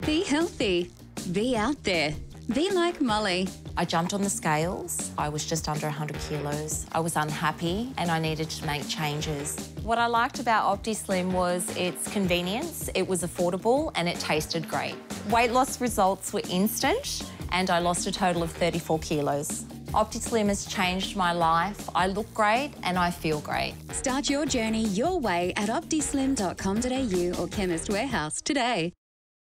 Be healthy. Be out there. Be like Molly. I jumped on the scales. I was just under 100 kilos. I was unhappy and I needed to make changes. What I liked about Optislim was its convenience, it was affordable and it tasted great. Weight loss results were instant and I lost a total of 34 kilos. Optislim has changed my life. I look great and I feel great. Start your journey your way at optislim.com.au or Chemist Warehouse today.